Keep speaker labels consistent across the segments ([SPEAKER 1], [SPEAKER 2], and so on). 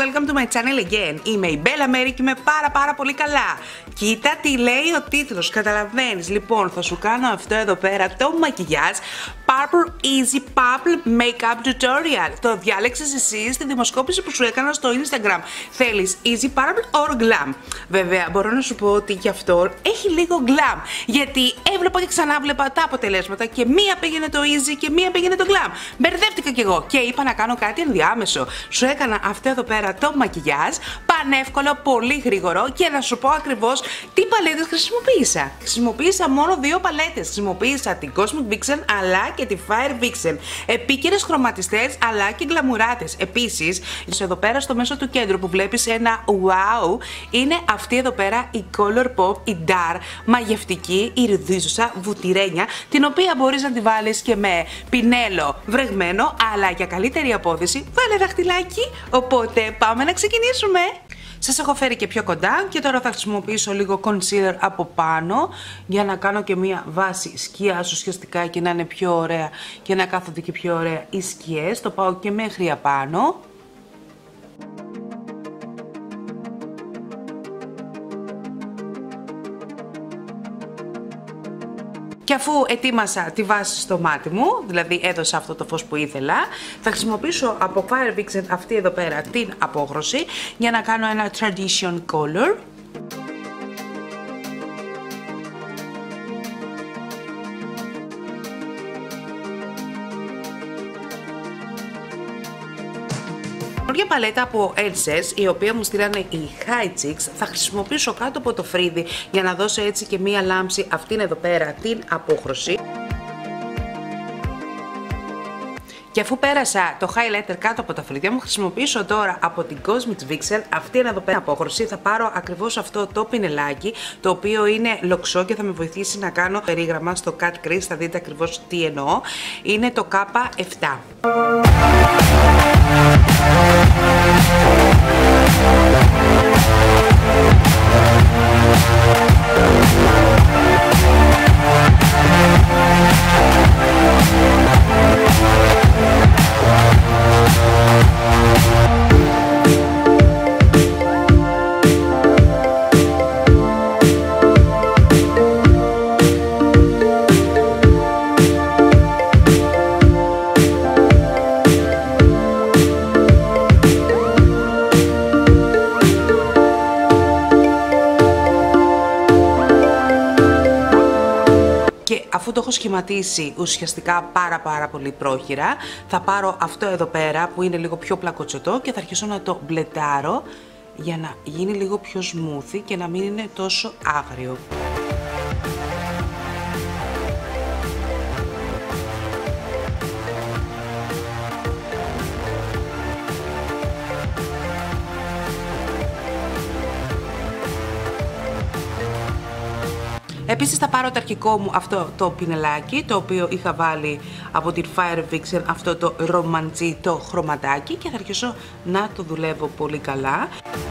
[SPEAKER 1] welcome to my channel again. Είμαι η Bella Mary και είμαι πάρα πολύ καλά. Κοίτα τι λέει ο τίτλος, καταλαβαίνεις. Λοιπόν, θα σου κάνω αυτό εδώ πέρα το μακιγιάζ Purple Easy Purple Makeup Tutorial. Το διάλεξες εσύ στη δημοσκόπηση που σου έκανα στο Instagram. Θέλεις Easy Purple or Glam? Βέβαια, μπορώ να σου πω ότι και αυτό έχει λίγο Glam. Γιατί έβλεπα και ξανά βλέπα τα αποτελέσματα και μία πήγαινε το Easy και μία πήγαινε το Glam. Μπερδεύτηκα κι εγώ και είπα να κάνω κάτι ενδιάμεσο. Σου έκανα αυτό εδώ πέρα το μακιγιάζ, πανεύκολο, πολύ γρήγορο και να σου πω ακριβώς τι παλέτες χρησιμοποίησα. Χρησιμοποίησα μόνο δύο παλέτες. Χρησιμοποίησα την Cosmic Vixen αλλά και τη Fire Vixen. Επίκαιρες χρωματιστές αλλά και γκλαμουράτες. Επίσης, εδώ πέρα στο μέσο του κέντρου που βλέπεις ένα wow, είναι αυτή εδώ πέρα η Colourpop, η Dar, μαγευτική, ιριδίζουσα βουτυρένια, την οποία μπορείς να τη βάλεις και με πινέλο βρεγμένο, αλλά για καλύτερη απόδοση βάλε δαχτυλάκι. Οπότε πάμε να ξεκινήσουμε. Σας έχω φέρει και πιο κοντά και τώρα θα χρησιμοποιήσω λίγο concealer από πάνω για να κάνω και μία βάση σκιάς ουσιαστικά και να είναι πιο ωραία και να κάθονται και πιο ωραία οι σκιές. Το πάω και μέχρι απάνω. Και αφού ετοίμασα τη βάση στο μάτι μου, δηλαδή έδωσα αυτό το φως που ήθελα, θα χρησιμοποιήσω από Fire Vixen αυτή εδώ πέρα την απόχρωση για να κάνω ένα Tradition Color. Μια παλέτα από Elsers, η οποία μου στείλανε οι High Chicks, θα χρησιμοποιήσω κάτω από το φρύδι για να δώσω έτσι και μία λάμψη αυτήν εδώ πέρα την απόχρωση. Και αφού πέρασα το highlighter κάτω από τα φρύδια μου, χρησιμοποιήσω τώρα από την Cosmic Vixen αυτή εδώ πέρα απόχρωση. Θα πάρω ακριβώς αυτό το πινελάκι, το οποίο είναι λοξό και θα με βοηθήσει να κάνω περίγραμμα στο cut crease. Θα δείτε ακριβώς τι εννοώ. Είναι το K7. Αφού το έχω σχηματίσει ουσιαστικά πάρα πολύ πρόχειρα, θα πάρω αυτό εδώ πέρα που είναι λίγο πιο πλακοτσοτό και θα αρχίσω να το μπλετάρω για να γίνει λίγο πιο smooth και να μην είναι τόσο άγριο. Επίσης θα πάρω το αρχικό μου αυτό το πινελάκι, το οποίο είχα βάλει από την Fire Vixen, αυτό το ρομαντζί το χρωματάκι, και θα αρχίσω να το δουλεύω πολύ καλά.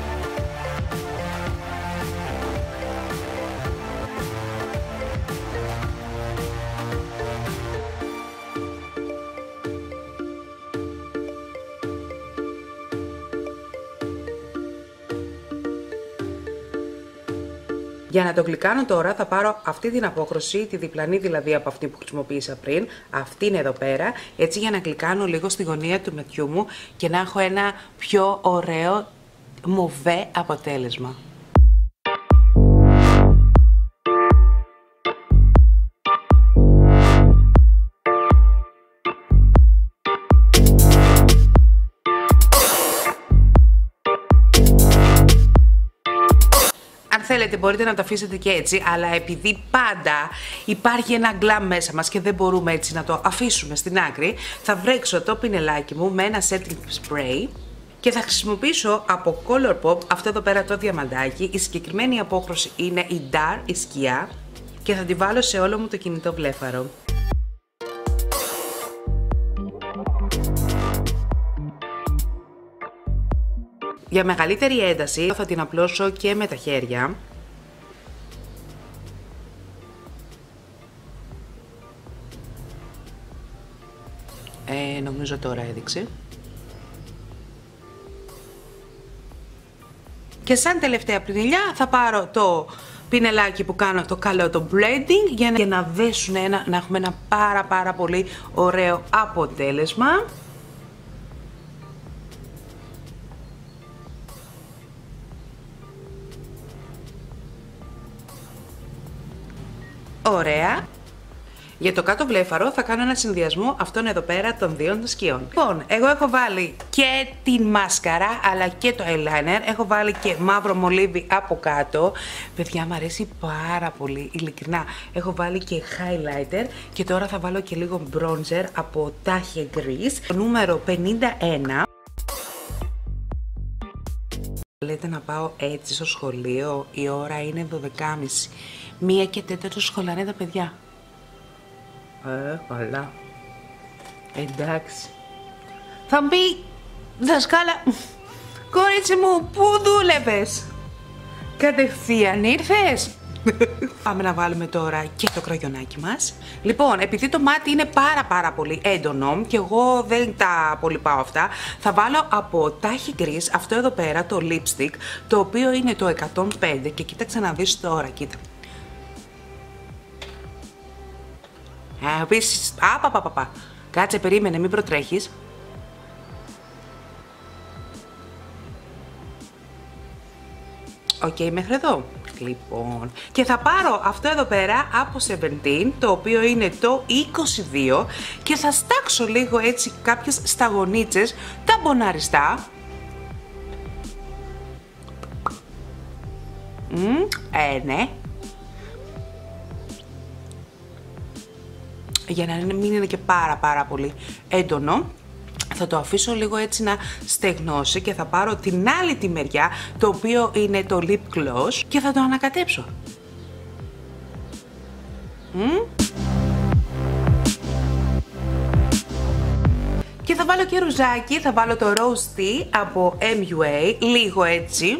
[SPEAKER 1] Για να το γλυκάνω τώρα θα πάρω αυτή την απόχρωση, τη διπλανή δηλαδή από αυτή που χρησιμοποίησα πριν, αυτή είναι εδώ πέρα, έτσι για να γλυκάνω λίγο στη γωνία του ματιού μου και να έχω ένα πιο ωραίο μοβέ αποτέλεσμα. Αν θέλετε μπορείτε να το αφήσετε και έτσι, αλλά επειδή πάντα υπάρχει ένα γκλαμ μέσα μας και δεν μπορούμε έτσι να το αφήσουμε στην άκρη, θα βρέξω το πινελάκι μου με ένα setting spray και θα χρησιμοποιήσω από Colourpop αυτό εδώ πέρα το διαμαντάκι. Η συγκεκριμένη απόχρωση είναι η Dar, η σκιά, και θα τη βάλω σε όλο μου το κινητό βλέφαρο. Για μεγαλύτερη ένταση θα την απλώσω και με τα χέρια. Νομίζω τώρα έδειξε. Και σαν τελευταία πινελιά θα πάρω το πινελάκι που κάνω το καλό το blending για να δέσουν να έχουμε ένα πάρα πολύ ωραίο αποτέλεσμα. Ωραία. Για το κάτω βλέφαρο θα κάνω ένα συνδυασμό αυτών εδώ πέρα των δύο των σκιών. Λοιπόν, εγώ έχω βάλει και την μάσκαρα αλλά και το eyeliner. Έχω βάλει και μαύρο μολύβι από κάτω. Παιδιά, μου αρέσει πάρα πολύ, ειλικρινά. Έχω βάλει και highlighter και τώρα θα βάλω και λίγο bronzer από Tache Gris. Το νούμερο 51. Λέτε να πάω έτσι στο σχολείο, η ώρα είναι 12.30. 1:04 σχολάνε τα παιδιά. Καλά. Εντάξει. Θα μου πει, δασκάλα, κορίτσι μου, πού δούλευες? Κατευθείαν ήρθες? Πάμε να βάλουμε τώρα και το κραγιονάκι μας. Λοιπόν, επειδή το μάτι είναι πάρα πολύ έντονο και εγώ δεν τα πολύ πάω αυτά, θα βάλω από Tache Gris αυτό εδώ πέρα το lipstick, το οποίο είναι το 105 και κοίταξε να δεις τώρα, κοίτα. Επίσης, κάτσε, περίμενε, μην προτρέχεις. Οκ, μέχρι εδώ. Λοιπόν, και θα πάρω αυτό εδώ πέρα από Seventeen, το οποίο είναι το 22 και θα στάξω λίγο έτσι κάποιες σταγονίτσες, τα μποναριστά. Ναι. Για να μην είναι και πάρα πολύ έντονο. Θα το αφήσω λίγο έτσι να στεγνώσει και θα πάρω την άλλη τη μεριά, το οποίο είναι το lip gloss, και θα το ανακατέψω. Και θα βάλω και ρουζάκι, θα βάλω το Rose Tea από MUA, λίγο έτσι.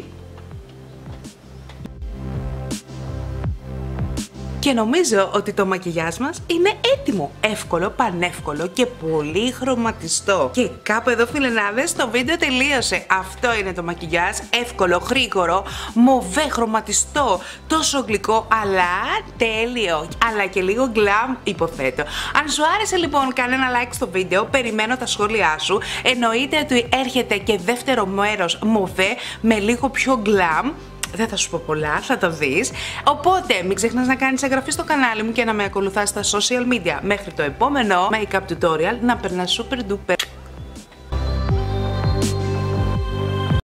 [SPEAKER 1] Και νομίζω ότι το μακιγιάζ μας είναι έτοιμο, εύκολο, πανεύκολο και πολύ χρωματιστό. Και κάπου εδώ, φιλενάδες, το βίντεο τελείωσε. Αυτό είναι το μακιγιάζ, εύκολο, γρήγορο, μοβέ, χρωματιστό, τόσο γλυκό αλλά τέλειο, αλλά και λίγο glam υποθέτω. Αν σου άρεσε λοιπόν, κάνε ένα like στο βίντεο, περιμένω τα σχόλιά σου. Εννοείται ότι έρχεται και δεύτερο μέρος μοβέ με λίγο πιο glam. Δεν θα σου πω πολλά, θα το δεις. Οπότε μην ξεχνάς να κάνεις εγγραφή στο κανάλι μου και να με ακολουθάς στα social media. Μέχρι το επόμενο make-up tutorial να περνάς super duper.